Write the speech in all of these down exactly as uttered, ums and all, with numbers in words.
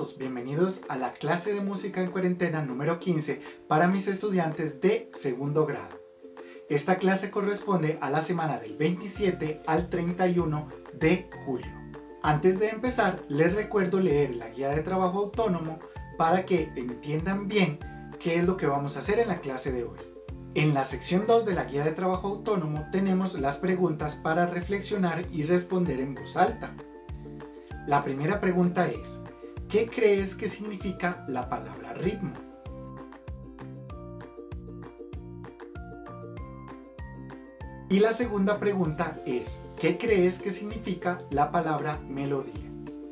todos, bienvenidos a la clase de música en cuarentena número quince para mis estudiantes de segundo grado. Esta clase corresponde a la semana del veintisiete al treinta y uno de julio. Antes de empezar, les recuerdo leer la guía de trabajo autónomo para que entiendan bien qué es lo que vamos a hacer en la clase de hoy. En la sección dos de la guía de trabajo autónomo tenemos las preguntas para reflexionar y responder en voz alta. La primera pregunta es, ¿qué crees que significa la palabra ritmo? Y la segunda pregunta es, ¿qué crees que significa la palabra melodía?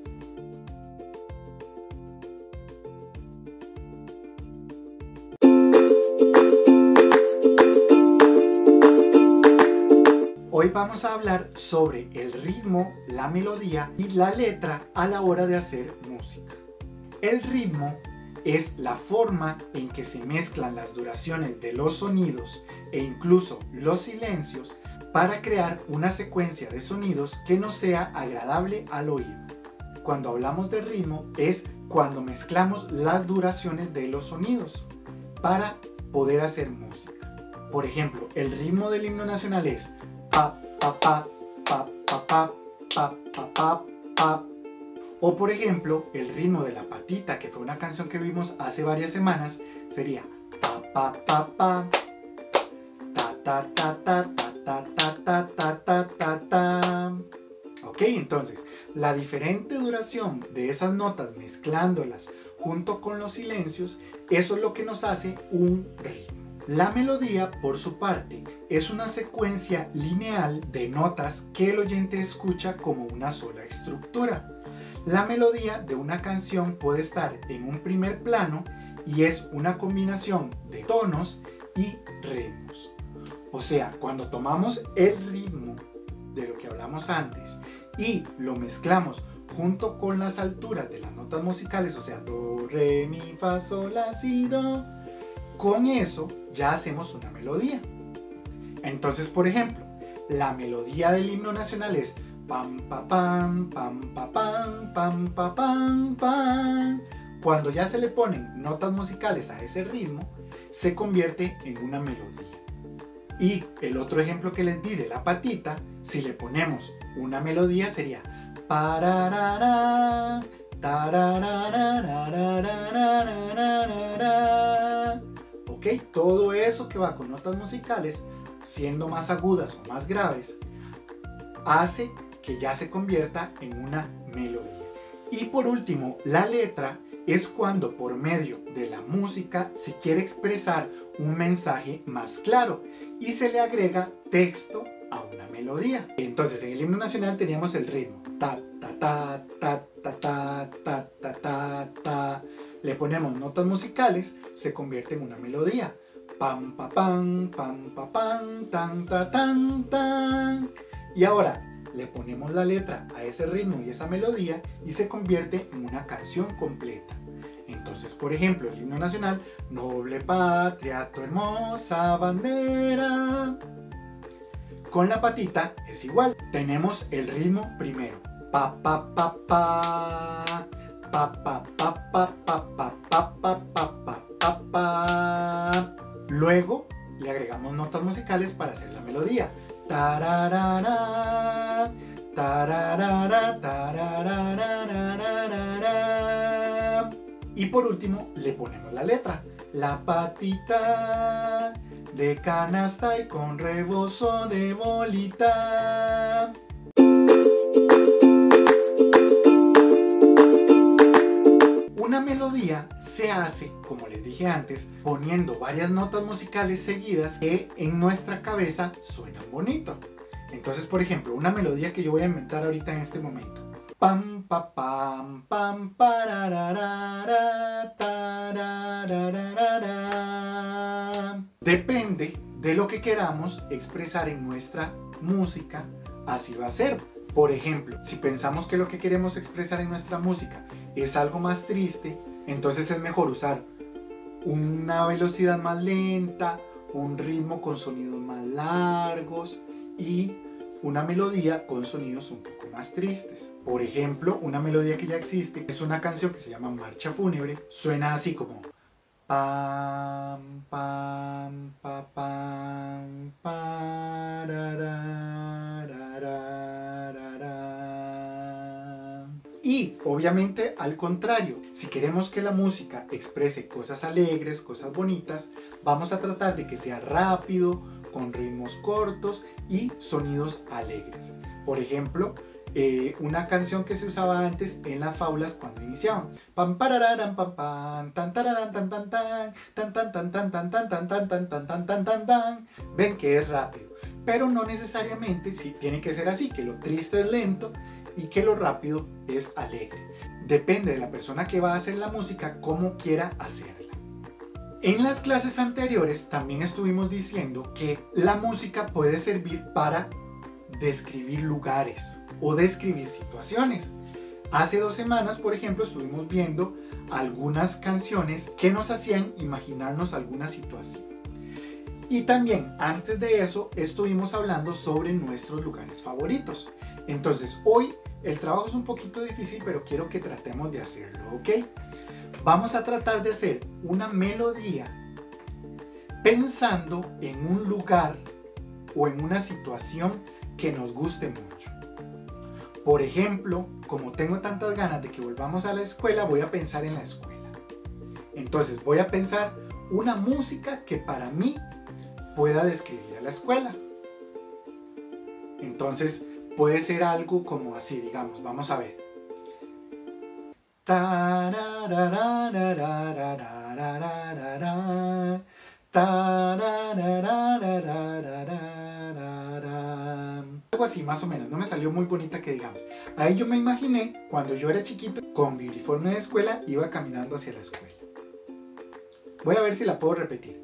Hoy vamos a hablar sobre el ritmo, la melodía y la letra a la hora de hacer música. El ritmo es la forma en que se mezclan las duraciones de los sonidos e incluso los silencios para crear una secuencia de sonidos que nos sea agradable al oído. Cuando hablamos de ritmo es cuando mezclamos las duraciones de los sonidos para poder hacer música. Por ejemplo, el ritmo del himno nacional es pa, pa, pa, pa, pa, pa, pa, pa, pa, pa. O por ejemplo, el ritmo de La Patita, que fue una canción que vimos hace varias semanas, sería pa, pa, pa, pa, ta, ta, ta, ta, ta, ta, ta, ta, ta, ta, ta. Ok, entonces, la diferente duración de esas notas mezclándolas junto con los silencios, eso es lo que nos hace un ritmo. La melodía, por su parte, es una secuencia lineal de notas que el oyente escucha como una sola estructura. La melodía de una canción puede estar en un primer plano y es una combinación de tonos y ritmos. O sea, cuando tomamos el ritmo de lo que hablamos antes y lo mezclamos junto con las alturas de las notas musicales, o sea, do, re, mi, fa, sol, la, si, do, con eso ya hacemos una melodía. Entonces, por ejemplo, la melodía del himno nacional es pam, pa, pam, pam, pa, pam, pam, pa, pam, pam. Cuando ya se le ponen notas musicales a ese ritmo, se convierte en una melodía. Y el otro ejemplo que les di de La Patita, si le ponemos una melodía sería pararara, tararararararararararara. Ok, todo eso que va con notas musicales, siendo más agudas o más graves, hace que ya se convierta en una melodía. Y por último, la letra es cuando por medio de la música se quiere expresar un mensaje más claro y se le agrega texto a una melodía. Entonces en el himno nacional teníamos el ritmo ta ta ta ta ta ta ta ta ta ta. Le ponemos notas musicales, se convierte en una melodía. Pam pa pam pam pa pam tan ta tan tan. Y ahora le ponemos la letra a ese ritmo y esa melodía y se convierte en una canción completa. Entonces, por ejemplo, el himno nacional, noble patria, tu hermosa bandera. Con La Patita es igual. Tenemos el ritmo primero. Pa, pa, pa, pa. Pa, pa, pa, pa, pa, pa, pa, pa, pa, pa, pa, pa. Luego le agregamos notas musicales para hacer la melodía. Tararara, tararara, tararara. Y por último le ponemos la letra. La patita de canasta y con rebozo de bolita. Una melodía se hace, como les dije antes, poniendo varias notas musicales seguidas que en nuestra cabeza suenan bonito. Entonces, por ejemplo, una melodía que yo voy a inventar ahorita en este momento. Pam, pa, pam, pam, pararara, tarararararara. Depende de lo que queramos expresar en nuestra música, así va a ser. Por ejemplo, si pensamos que lo que queremos expresar en nuestra música es algo más triste, entonces es mejor usar una velocidad más lenta, un ritmo con sonidos más largos y una melodía con sonidos un poco más más tristes. Por ejemplo, una melodía que ya existe es una canción que se llama Marcha Fúnebre. Suena así como pam, pam, pa, pam, parararararara. Y obviamente al contrario, si queremos que la música exprese cosas alegres, cosas bonitas, vamos a tratar de que sea rápido, con ritmos cortos y sonidos alegres. Por ejemplo, eh, una canción que se usaba antes en las fábulas cuando iniciaban. Pam parararan pam pam tan tararan tan tan tan tan tan tan tan tan tan tan tan tan tan tan tan tan tan. Ven que es rápido, pero no necesariamente sí, tiene que ser así, que lo triste es lento y que lo rápido es alegre. Depende de la persona que va a hacer la música, cómo quiera hacerla. En las clases anteriores también estuvimos diciendo que la música puede servir para describir lugares o describir situaciones. Hace dos semanas, por ejemplo, estuvimos viendo algunas canciones que nos hacían imaginarnos alguna situación. Y también, antes de eso, estuvimos hablando sobre nuestros lugares favoritos. Entonces, hoy el trabajo es un poquito difícil, pero quiero que tratemos de hacerlo, ¿ok? Vamos a tratar de hacer una melodía pensando en un lugar o en una situación que nos guste mucho. Por ejemplo, como tengo tantas ganas de que volvamos a la escuela, voy a pensar en la escuela. Entonces voy a pensar una música que para mí pueda describir a la escuela. Entonces puede ser algo como así, digamos, vamos a ver. Algo así más o menos, no me salió muy bonita que digamos. Ahí yo me imaginé cuando yo era chiquito con mi uniforme de escuela iba caminando hacia la escuela. Voy a ver si la puedo repetir.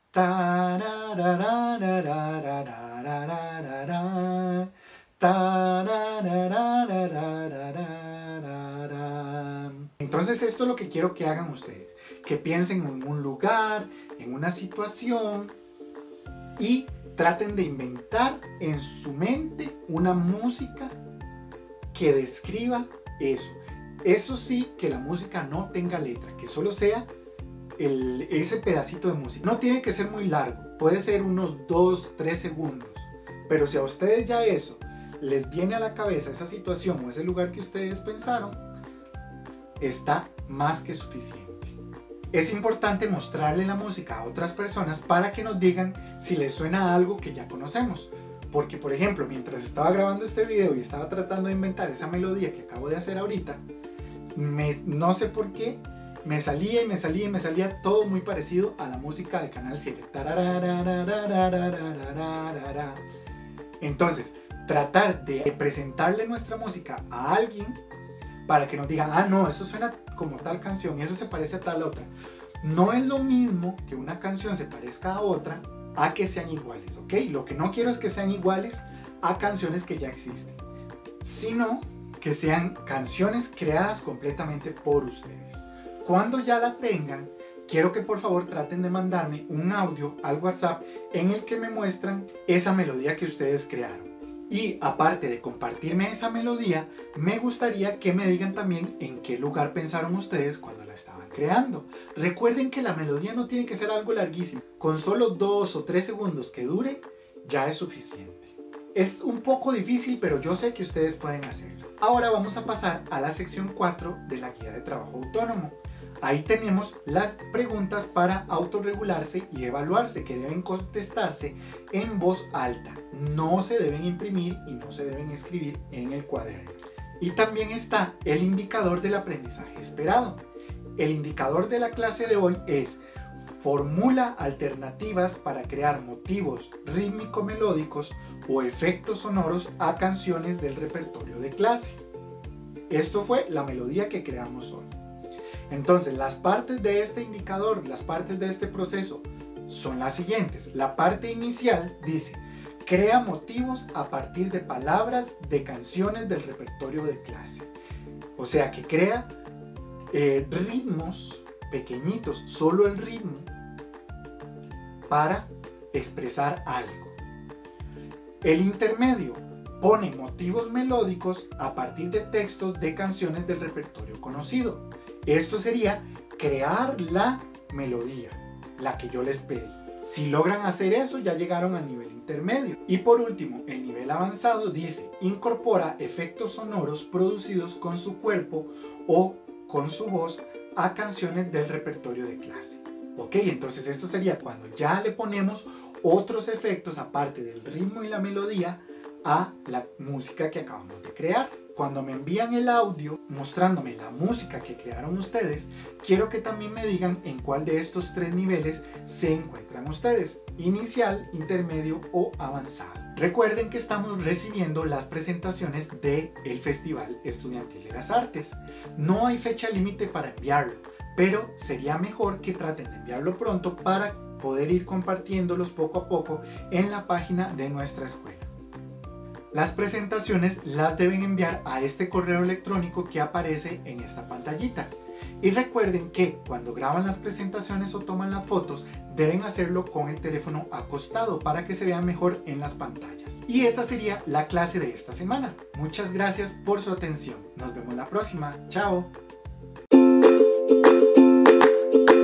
Entonces esto es lo que quiero que hagan ustedes, que piensen en un lugar, en una situación y traten de inventar en su mente una música que describa eso. Eso sí, que la música no tenga letra, que solo sea el, ese pedacito de música. No tiene que ser muy largo, puede ser unos dos, tres segundos, pero si a ustedes ya eso les viene a la cabeza, esa situación o ese lugar que ustedes pensaron, está más que suficiente. Es importante mostrarle la música a otras personas para que nos digan si les suena algo que ya conocemos. Porque, por ejemplo, mientras estaba grabando este video y estaba tratando de inventar esa melodía que acabo de hacer ahorita, me, no sé por qué, me salía y me salía y me salía todo muy parecido a la música de Canal siete. Entonces, tratar de presentarle nuestra música a alguien para que nos digan, ah no, eso suena como tal canción y eso se parece a tal otra. No es lo mismo que una canción se parezca a otra a que sean iguales, ¿ok? Lo que no quiero es que sean iguales a canciones que ya existen, sino que sean canciones creadas completamente por ustedes. Cuando ya la tengan, quiero que por favor traten de mandarme un audio al WhatsApp en el que me muestran esa melodía que ustedes crearon. Y aparte de compartirme esa melodía, me gustaría que me digan también en qué lugar pensaron ustedes cuando la estaban creando. Recuerden que la melodía no tiene que ser algo larguísimo. Con solo dos o tres segundos que dure, ya es suficiente. Es un poco difícil, pero yo sé que ustedes pueden hacerlo. Ahora vamos a pasar a la sección cuatro de la guía de trabajo autónomo. Ahí tenemos las preguntas para autorregularse y evaluarse, que deben contestarse en voz alta. No se deben imprimir y no se deben escribir en el cuaderno. Y también está el indicador del aprendizaje esperado. El indicador de la clase de hoy es: formula alternativas para crear motivos rítmico-melódicos o efectos sonoros a canciones del repertorio de clase. Esto fue la melodía que creamos hoy. Entonces, las partes de este indicador, las partes de este proceso son las siguientes. La parte inicial dice: crea motivos a partir de palabras de canciones del repertorio de clase. O sea, que crea eh, ritmos pequeñitos, solo el ritmo, para expresar algo. El intermedio: pone motivos melódicos a partir de textos de canciones del repertorio conocido. Esto sería crear la melodía, la que yo les pedí. Si logran hacer eso, ya llegaron al nivel intermedio. Y por último, el nivel avanzado dice: incorpora efectos sonoros producidos con su cuerpo o con su voz a canciones del repertorio de clase. Ok, entonces esto sería cuando ya le ponemos otros efectos aparte del ritmo y la melodía a la música que acabamos de crear. Cuando me envían el audio mostrándome la música que crearon ustedes, quiero que también me digan en cuál de estos tres niveles se encuentran ustedes: inicial, intermedio o avanzado. Recuerden que estamos recibiendo las presentaciones del Festival Estudiantil de las Artes. No hay fecha límite para enviarlo, pero sería mejor que traten de enviarlo pronto para poder ir compartiéndolos poco a poco en la página de nuestra escuela. Las presentaciones las deben enviar a este correo electrónico que aparece en esta pantallita. Y recuerden que cuando graban las presentaciones o toman las fotos, deben hacerlo con el teléfono acostado para que se vean mejor en las pantallas. Y esa sería la clase de esta semana. Muchas gracias por su atención. Nos vemos la próxima. Chao.